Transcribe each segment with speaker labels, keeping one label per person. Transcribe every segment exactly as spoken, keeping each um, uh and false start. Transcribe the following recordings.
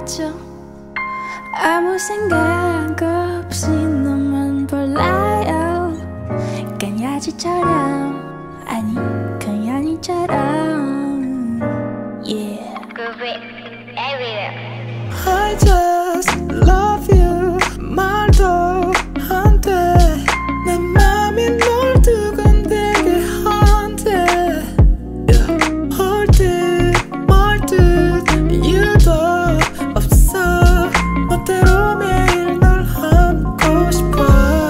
Speaker 1: 맞죠? 아무 생각 없이 너만 몰라요. 강아지처럼 아니 고양이처럼 yeah.
Speaker 2: I just love you 말도 안 돼 내 맘이 널 두근대게 한대 yeah. 올 듯 말 듯 이유도 없어 멋대로 매일 널 안고 싶어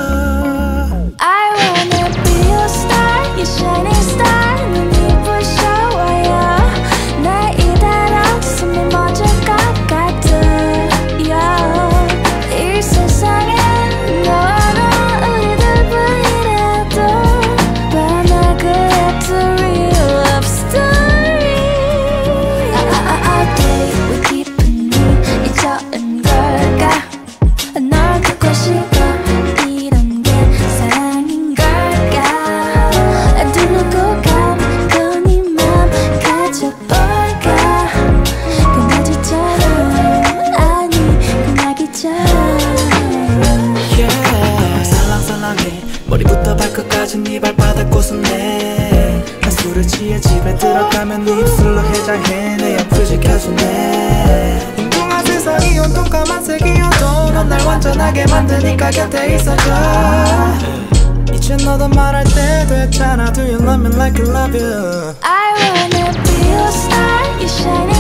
Speaker 1: I wanna be your star, your shining star. 눈이 부셔와요. 날 이대로 숨이 멎을 것 같아. yeah. 이 세상엔 너와 나 우리들뿐이라도 변하게 to real love story. I'll play with 기분이 이처럼 걸까? 널 듣고 싶어. 이런 게 사랑인 걸까? 두고 감고 네 맘 가져볼까? 강아지처럼 아니 고양이처럼
Speaker 2: yeah. 살랑살랑해 머리부터 발끝까지 네 발바닥 고소네 난 술에 취해 집에 들어가면 네 입술로 해장해 내 옆을 지켜주네 웅뚱한 세상이 온통 까만색이어도 넌 날 완전하게 만드니까 곁에 있어줘 이제 너도 말할 때 됐잖아 Do you love me like I love you
Speaker 1: I wanna be your star, your shining